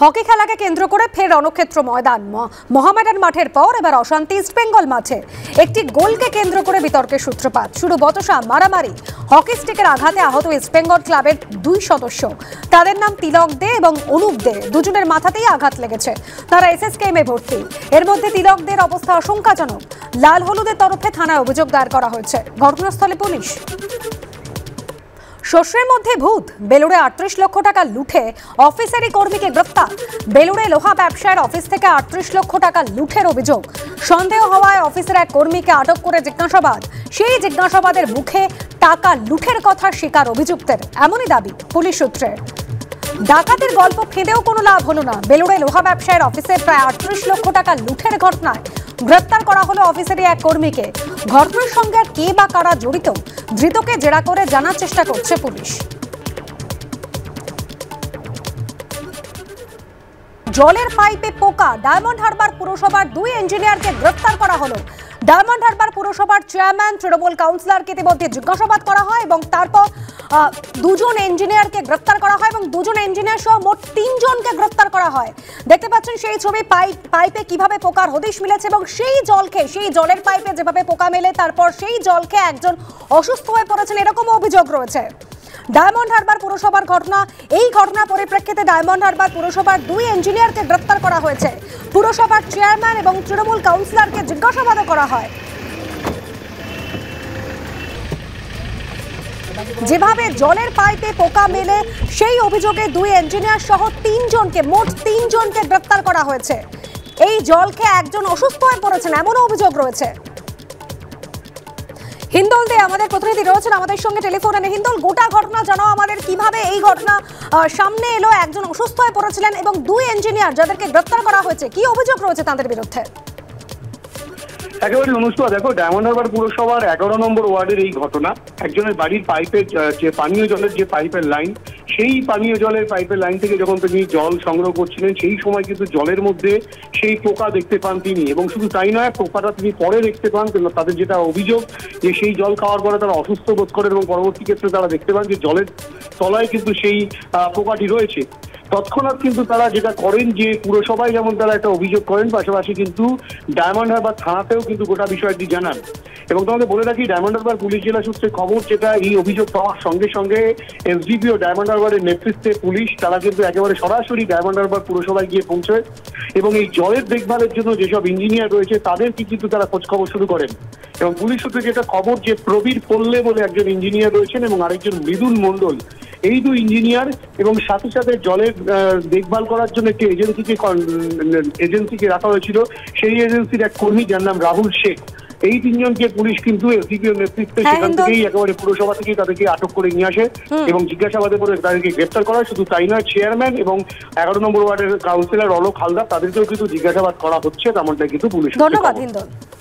Hockey খেলাকে কেন্দ্র করে ফের রণক্ষেত্র ময়দান। মোহামেডান মাঠের পর এবার অশান্তি ইস্টবেঙ্গল মাঠে। একটি গোলকে কেন্দ্র করে বিতর্কের সূত্রপাত, শুরু বচসা, মারামারি। হকি স্টিকের আঘাতে আহত ইস্টবেঙ্গল ক্লাবের দুই সদস্য, তাদের নাম তিলক দে এবং অনুপ দে। দুজনের মাথাতেই আঘাত লেগেছে, তারা এসএসকেএমে ভর্তি। এর মধ্যে তিলক দের অবস্থা আশঙ্কাজনক। লাল হলুদের তরফে থানায় অভিযোগ দায়ের করা হয়েছে। ঘটনাস্থলে পুলিশ। শস্যের মধ্যে ভূত, বেলুড়ে 38 লক্ষ টাকা লুঠে অফিসেরই কর্মীকে গ্রেফতার। বেলুড়ে লোহা ব্যবসায়ের অফিস থেকে 38 লক্ষ টাকা লুঠের অভিযোগ। সন্দেহ হওয়ায় অফিসের এক কর্মীকে আটক করে জিজ্ঞাসাবাদ। সেই জিজ্ঞাসাবাদের মুখে টাকা লুঠের কথা স্বীকার অভিযুক্তের, এমনই দাবি পুলিশ সূত্রে। ডাকাতের গল্প ফেঁদেও কোনো লাভ হলো না। বেলুড়ে লোহা ব্যবসায়ের অফিসে প্রায় 38 লক্ষ টাকা লুঠের ঘটনায় গ্রেপ্তার করা হলো অফিসেরই এক কর্মীকে। ঘটনার সঙ্গে আর কে বা কারা জড়িত, ধৃতকে জেরা করে জানার চেষ্টা করছে পুলিশ। জলের পাইপে পোকা, ডায়মন্ড হারবার পুরসভার দুই ইঞ্জিনিয়ারকে গ্রেফতার করা হলো। ডায়মন্ড হারবার পুরসভার চেয়ারম্যান, তৃণমূল কাউন্সিলরকে ইতিমধ্যে জিজ্ঞাসাবাদ করা হয় এবং তারপর দুজন ইঞ্জিনিয়ারকে গ্রেফতার করা হয় এবং দুজন ইঞ্জিনিয়ার সহ মোট 3 জনকে গ্রেফতার করা হয়। দেখতে পাচ্ছেন সেই ছবি, পাইপে কিভাবে পোকার হদিশ মিলেছে এবং সেই জলের পাইপে যেভাবে পোকা মেলে তারপর সেই জল খেয়ে একজন অসুস্থ হয়ে পড়েছেন, এরকমও অভিযোগ রয়েছে। ডায়মন্ড হারবার পুরসভার ঘটনা। এই ঘটনার পরিপ্রেক্ষিতে ডায়মন্ড হারবার পুরসভার দুই ইঞ্জিনিয়ারকে গ্রেফতার করা হয়েছে। পুরসভার চেয়ারম্যান এবং তৃণমূল কাউন্সিলরকে জিজ্ঞাসাবাদ করা হয়। যেভাবে জলের পাইপে পোকা মেলে সেই অভিযোগে দুই ইঞ্জিনিয়ার সহ 3 জনকে, মোট 3 জনকে গ্রেফতার করা হয়েছে। এই জল খেয়ে একজন অসুস্থ হয়ে পড়েছেন, এমনও অভিযোগ রয়েছে। হিন্দল দে আমাদের প্রতিনিধি রয়েছেন আমাদের সঙ্গে টেলিফোনে। হিন্দল, গোটা ঘটনা জানাও আমাদের, কিভাবে এই ঘটনা সামনে এলো? একজন অসুস্থ হয়ে পড়েছিলেন এবং দুই ইঞ্জিনিয়ার যাদেরকে গ্রেফতার করা হয়েছে, কি অভিযোগ রয়েছে তাদের বিরুদ্ধে? একেবারে অনুষ্ঠিত। দেখো, ডায়মন্ড হারবার পুরসভার 11 নম্বর ওয়ার্ডের এই ঘটনা। একজনের বাড়ির পাইপের যে পানীয় জলের যে পাইপের লাইন, সেই পানীয় জলের পাইপের লাইন থেকে যখন তিনি জল সংগ্রহ করছিলেন সেই সময় কিন্তু জলের মধ্যে সেই পোকা দেখতে পান তিনি। এবং শুধু তাই নয়, পোকাটা তিনি পরে দেখতে পান। তাদের যেটা অভিযোগ যে সেই জল খাওয়ার পরে তারা অসুস্থ বোধ করেন এবং পরবর্তী ক্ষেত্রে তারা দেখতে পান যে জলের তলায় কিন্তু সেই পোকাটি রয়েছে। তৎক্ষণাৎ কিন্তু তারা যেটা করেন যে পুরসভায় যেমন তারা একটা অভিযোগ করেন, পাশাপাশি কিন্তু ডায়মন্ড হারবার থানাতেও কিন্তু গোটা বিষয়টি জানান। এবং তোমাদের বলে রাখি, ডায়মন্ড হারবার পুলিশ জেলা সূত্রে খবর, যেটা এই অভিযোগ পাওয়ার সঙ্গে সঙ্গে এসডিপি ও ডায়মন্ড হারবারের নেতৃত্বে পুলিশ তারা কিন্তু একেবারে সরাসরি ডায়মন্ড হারবার পুরসভায় গিয়ে পৌঁছয় এবং এই জলের দেখভালের জন্য যেসব ইঞ্জিনিয়ার রয়েছে তাদেরকে কিন্তু তারা খোঁজ খবর শুরু করেন। এবং পুলিশ সূত্রে যেটা খবর যে প্রবীর পল্লে বলে একজন ইঞ্জিনিয়ার রয়েছেন এবং আরেকজন মৃদুল মণ্ডল, এই দুই ইঞ্জিনিয়ার এবং সাথে সাথে জলের দেখভাল করার জন্য একটি এজেন্সিকে রাখা হয়েছিল। সেই এজেন্সির এক কর্মী যার নাম রাহুল শেখ, এই 3 জনকে পুলিশ কিন্তু এসডিপিওর নেতৃত্বে সেখান থেকেই একেবারে পুরসভা থেকে তাদেরকে আটক করে নিয়ে আসে এবং জিজ্ঞাসাবাদের পরে তাদেরকে গ্রেপ্তার করা হয়। শুধু তাই নয়, চেয়ারম্যান এবং 11 নম্বর ওয়ার্ডের কাউন্সিলর অলোক হালদার, তাদেরকেও কিন্তু জিজ্ঞাসাবাদ করা হচ্ছে, তেমনটাই কিন্তু পুলিশ। ধন্যবাদ হিন্দল।